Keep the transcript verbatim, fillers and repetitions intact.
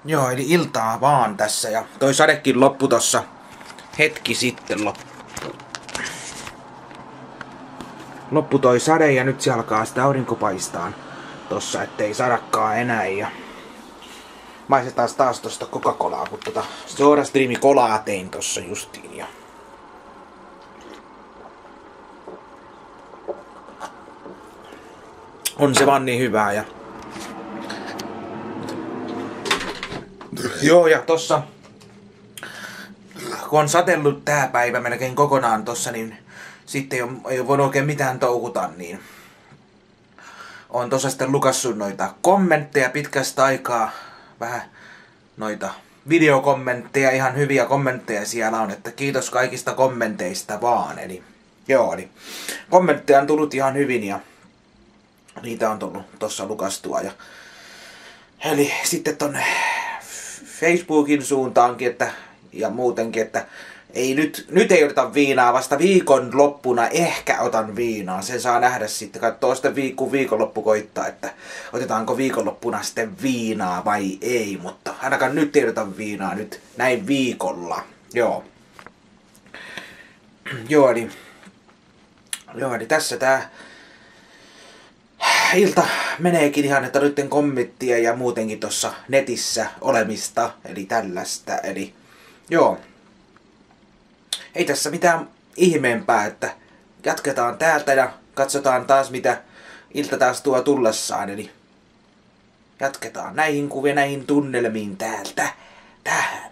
Joo, eli iltaa vaan tässä ja toi sadekin loppu tossa hetki sitten loppu. Loppu toi sade ja nyt se alkaa sitä aurinko paistaa tossa, ettei sadakaan enää ja maistetaan taas tosta Coca-Colaa, kun tota SodaStream kolaa tein tossa justiin ja on se vaan niin hyvää ja joo, ja tossa kun on satellut tää päivä melkein kokonaan tossa, niin sitten ei ole, ei ole voinut oikein mitään touhuta, niin on tossa sitten lukassut noita kommentteja pitkästä aikaa, vähän noita videokommentteja, ihan hyviä kommentteja siellä on, että kiitos kaikista kommenteista vaan, eli joo, eli kommentteja on tullut ihan hyvin ja niitä on tullut tossa lukastua ja eli sitten tonne Facebookin suuntaankin, että ja muutenkin, että ei nyt, nyt ei oteta viinaa, vasta viikon loppuna ehkä otan viinaa. Sen saa nähdä sitten, katsoo sitten viikon viikonloppu koittaa, että otetaanko viikonloppuna sitten viinaa vai ei, mutta ainakaan nyt ei oteta viinaa nyt näin viikolla. Joo. Joo, eli, joo, eli tässä tää ilta meneekin ihan, että noitten kommenttia ja muutenkin tossa netissä olemista, eli tällaista, eli joo. Ei tässä mitään ihmeempää, että jatketaan täältä ja katsotaan taas mitä ilta taas tuo tullessaan, eli jatketaan näihin kuvia, näihin tunnelmiin täältä tähän.